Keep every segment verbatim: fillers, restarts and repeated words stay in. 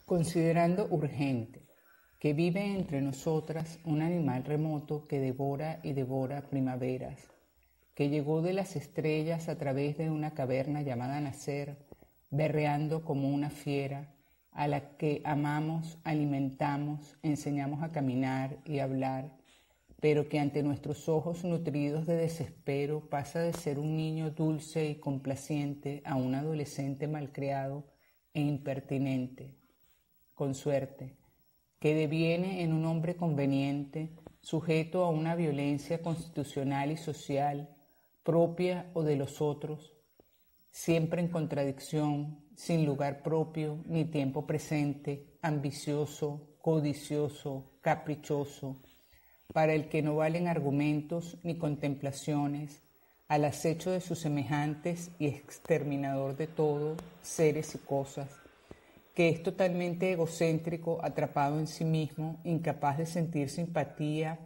Considerando urgente que vive entre nosotras un animal remoto que devora y devora primaveras, que llegó de las estrellas a través de una caverna llamada nacer, berreando como una fiera, a la que amamos, alimentamos, enseñamos a caminar y hablar, pero que ante nuestros ojos nutridos de desespero pasa de ser un niño dulce y complaciente a un adolescente malcriado e impertinente, con suerte, que deviene en un hombre conveniente, sujeto a una violencia constitucional y social, propia o de los otros, siempre en contradicción, sin lugar propio ni tiempo presente, ambicioso, codicioso, caprichoso, para el que no valen argumentos ni contemplaciones, al acecho de sus semejantes y exterminador de todo, seres y cosas, que es totalmente egocéntrico, atrapado en sí mismo, incapaz de sentir simpatía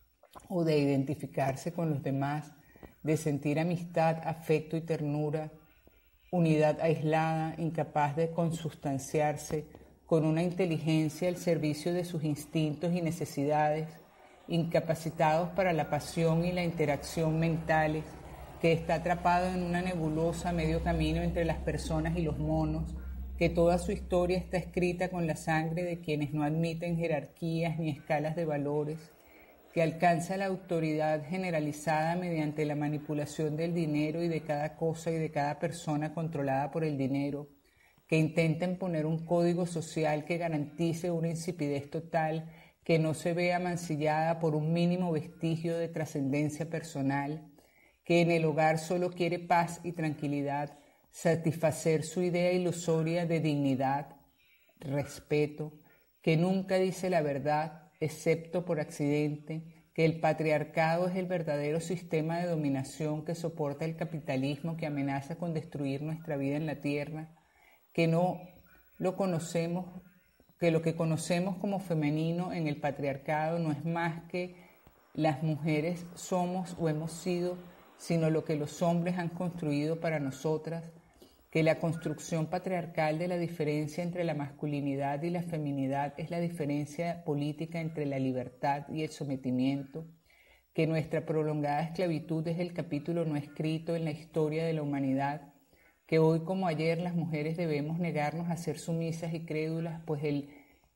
o de identificarse con los demás, de sentir amistad, afecto y ternura, unidad aislada, incapaz de consustanciarse con una inteligencia al servicio de sus instintos y necesidades, incapacitados para la pasión y la interacción mentales, que está atrapado en una nebulosa medio camino entre las personas y los monos, que toda su historia está escrita con la sangre de quienes no admiten jerarquías ni escalas de valores, que alcanza la autoridad generalizada mediante la manipulación del dinero y de cada cosa y de cada persona controlada por el dinero, que intenta imponer un código social que garantice una insipidez total que no se vea mancillada por un mínimo vestigio de trascendencia personal, que en el hogar solo quiere paz y tranquilidad, satisfacer su idea ilusoria de dignidad, respeto, que nunca dice la verdad, excepto por accidente, que el patriarcado es el verdadero sistema de dominación que soporta el capitalismo que amenaza con destruir nuestra vida en la tierra, que no lo conocemos, que lo que conocemos como femenino en el patriarcado no es más que las mujeres somos o hemos sido, sino lo que los hombres han construido para nosotras, que la construcción patriarcal de la diferencia entre la masculinidad y la feminidad es la diferencia política entre la libertad y el sometimiento, que nuestra prolongada esclavitud es el capítulo no escrito en la historia de la humanidad, que hoy como ayer las mujeres debemos negarnos a ser sumisas y crédulas, pues el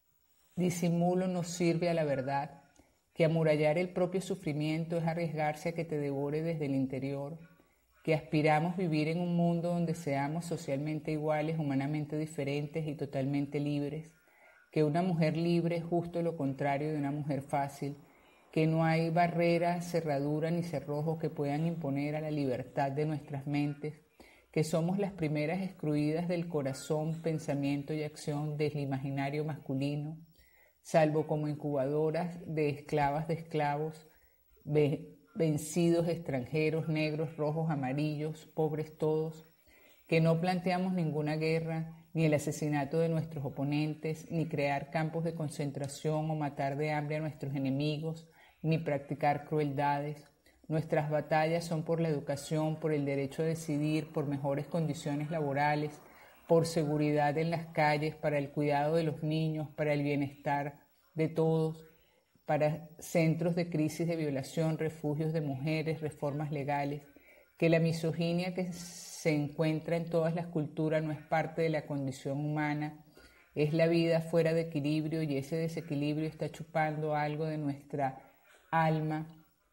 disimulo nos sirve a la verdad, que amurallar el propio sufrimiento es arriesgarse a que te devore desde el interior, que aspiramos vivir en un mundo donde seamos socialmente iguales, humanamente diferentes y totalmente libres, que una mujer libre es justo lo contrario de una mujer fácil, que no hay barrera, cerradura ni cerrojo que puedan imponer a la libertad de nuestras mentes, que somos las primeras excluidas del corazón, pensamiento y acción del imaginario masculino, salvo como incubadoras de esclavas de esclavos, vencidos extranjeros, negros, rojos, amarillos, pobres todos, que no planteamos ninguna guerra, ni el asesinato de nuestros oponentes, ni crear campos de concentración o matar de hambre a nuestros enemigos, ni practicar crueldades. Nuestras batallas son por la educación, por el derecho a decidir, por mejores condiciones laborales, por seguridad en las calles, para el cuidado de los niños, para el bienestar de todos, para centros de crisis de violación, refugios de mujeres, reformas legales, que la misoginia que se encuentra en todas las culturas no es parte de la condición humana, es la vida fuera de equilibrio y ese desequilibrio está chupando algo de nuestra alma,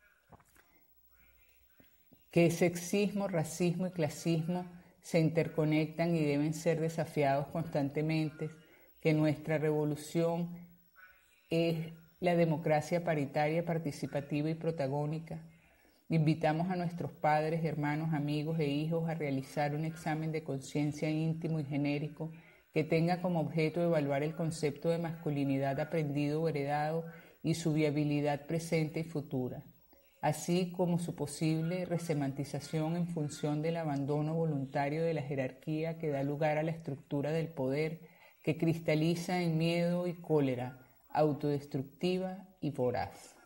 que sexismo, racismo y clasismo se interconectan y deben ser desafiados constantemente, que nuestra revolución es la democracia paritaria, participativa y protagónica. Invitamos a nuestros padres, hermanos, amigos e hijos a realizar un examen de conciencia íntimo y genérico que tenga como objeto evaluar el concepto de masculinidad aprendido o heredado y su viabilidad presente y futura, así como su posible resemantización en función del abandono voluntario de la jerarquía que da lugar a la estructura del poder que cristaliza en miedo y cólera, autodestructiva y voraz.